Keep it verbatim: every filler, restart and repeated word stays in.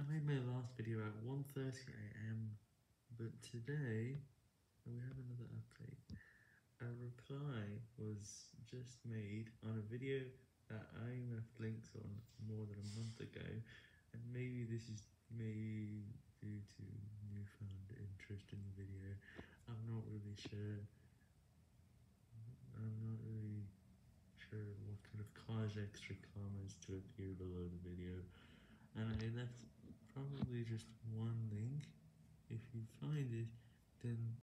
made my last video at one thirty a m, but today we have another update. A reply was just made on a video that I left links on more than a month ago, and maybe this is maybe due to newfound interest in the video. I'm not really sure. I'm not really sure what kind of cause extra commas to appear below the video, and I left probably just one link. If you find it, then